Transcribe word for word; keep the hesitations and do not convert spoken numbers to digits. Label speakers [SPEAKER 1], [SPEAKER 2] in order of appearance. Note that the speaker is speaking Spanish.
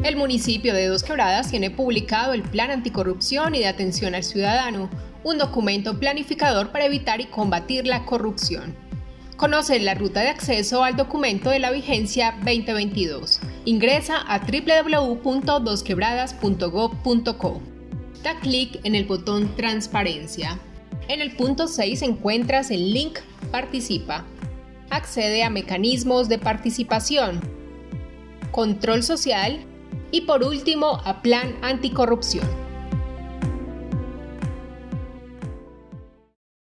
[SPEAKER 1] El municipio de Dos Quebradas tiene publicado el Plan Anticorrupción y de Atención al Ciudadano, un documento planificador para evitar y combatir la corrupción. Conoce la ruta de acceso al documento de la vigencia veinte veintidós. Ingresa a doble u doble u doble u punto dos quebradas punto gob punto co. Da clic en el botón Transparencia. En el punto seis encuentras el link Participa. Accede a mecanismos de participación, control social y por último a Plan Anticorrupción.